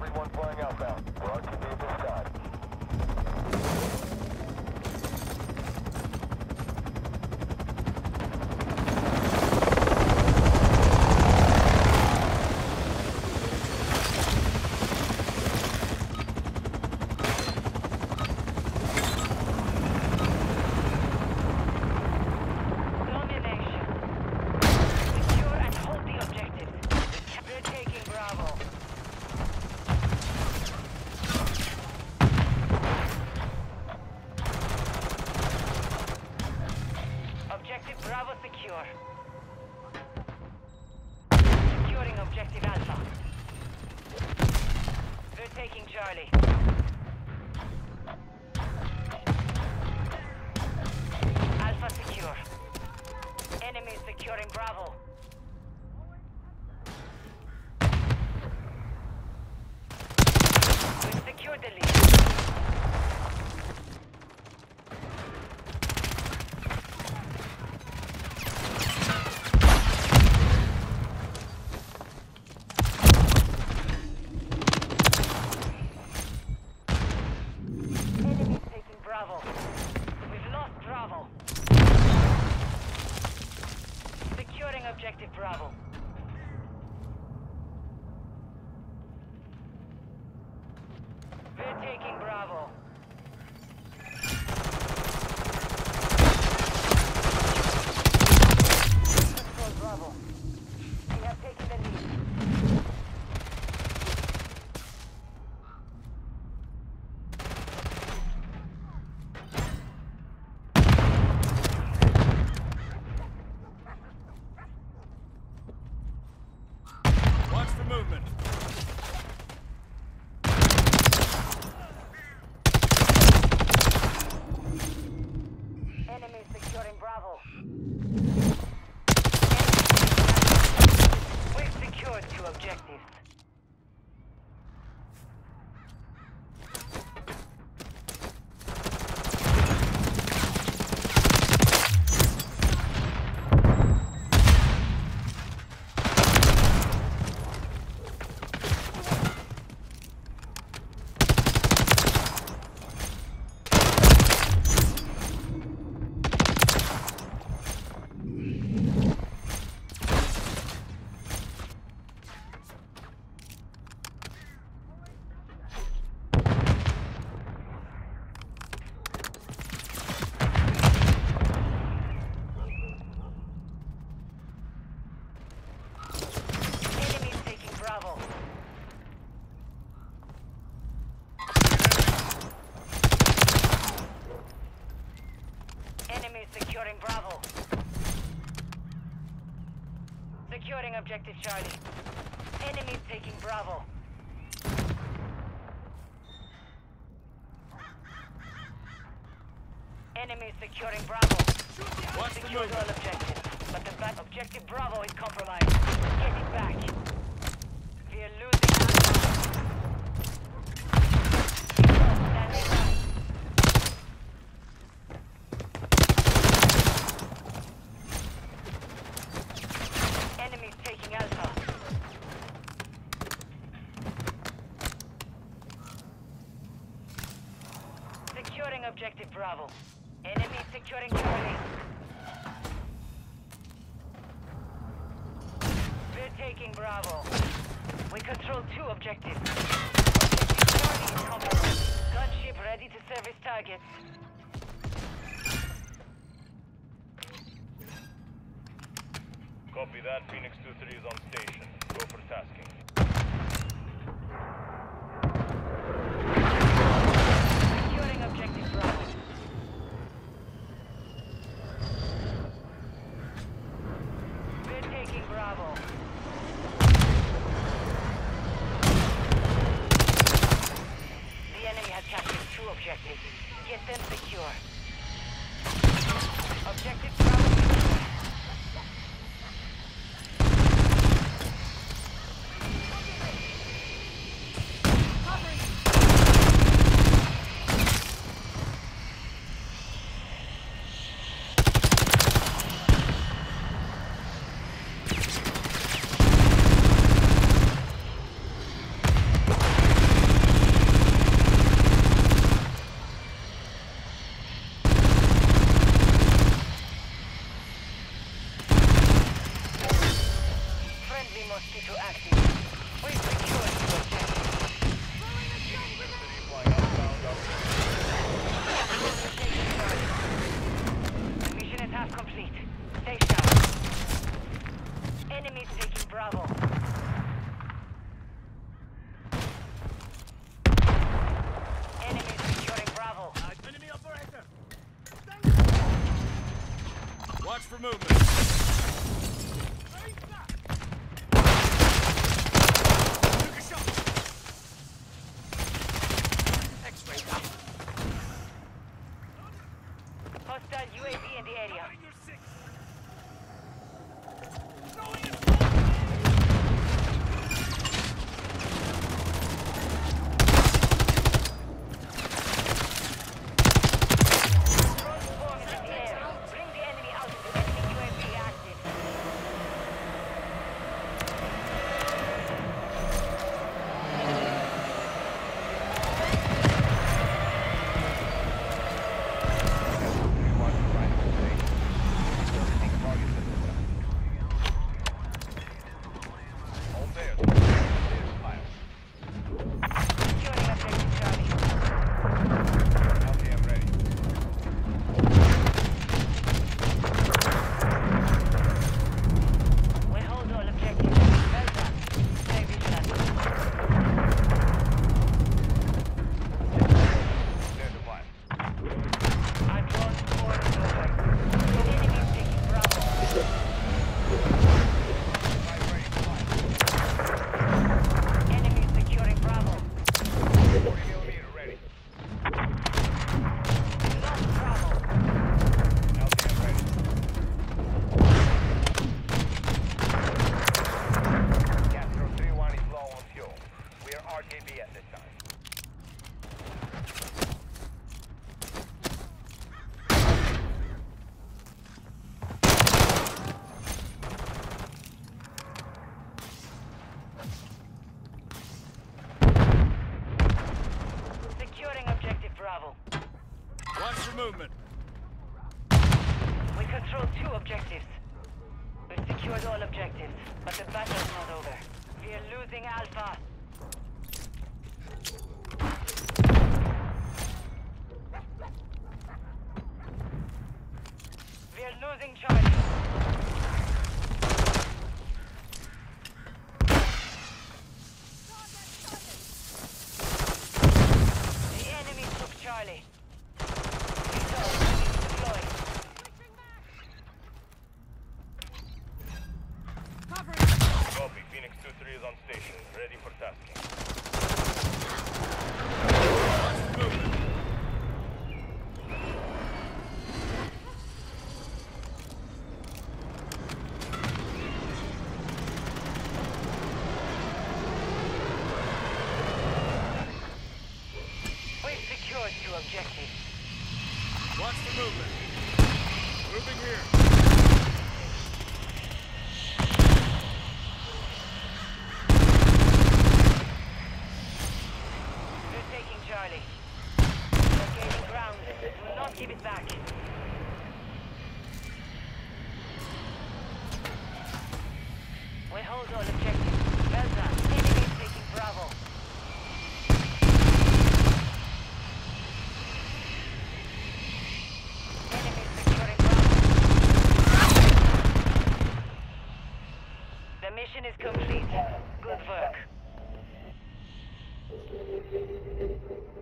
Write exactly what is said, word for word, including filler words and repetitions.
Friendly one flying outbound. We're R T B at this time. Charlie. Alpha secure. Enemy securing Bravo. We've secured the lead. Bravo. We've lost Bravo. Securing objective Bravo. We're taking Bravo. Control Bravo. We have taken the lead. Movement. Enemy securing Bravo. We've secured two objectives. Securing Bravo. Securing objective Charlie. Enemies taking Bravo. Enemies securing Bravo. Watch the Secured movement. all objectives, but the back objective Bravo is compromised. Get it back. We are losing Alpha. Standing by. Enemies taking Alpha. Securing objective Bravo. Enemy securing Charlie. We're taking Bravo. We control two objectives. Objective Charlie is compromised. Gunship ready to service targets. Copy that. Phoenix two three is on station. Go for tasking. Securing objective Bravo. We're taking Bravo. The enemy has captured two objectives. Get them secure. Objective Bravo. C two active. We secured the objective. City flying outbound up. The mission is half complete. Stay sharp. Enemies taking Bravo. Enemies securing Bravo. Enemy operator. Watch for movement. Took a shot. X-ray down. Hostile U A V in the area. Covering your six. Throwing it. Drone swarm is in the air. Bring the enemy out. Enemy U A V active. All there. There's fire. Securing objective Charlie. Okay, I'm ready. We hold all objectives. Well done. Save your shot. There's the fire. Our drone swarm is over. The enemy is taking Bravo. Fire ready for fire. Enemy is securing Bravo. forty millimeter ready. Lost Bravo. Okay, I'm ready. Castro three one is low on fuel. We are R T B at this time. Securing objective Bravo. Watch for movement. We control two objectives. We've secured all objectives, but the battle's not over. We are losing Alpha. We are losing Charlie. The enemy took Charlie. Deployed. Copy. Phoenix two three is on station. Ready for tasking. Watch for movement. We've secured two objectives. Watch for movement. Moving here. We're taking Charlie. We're gaining ground. Do not give it back. We hold all objectives. Well done. Enemy is taking Bravo. Enemy is securing Bravo. The mission is complete. Good work.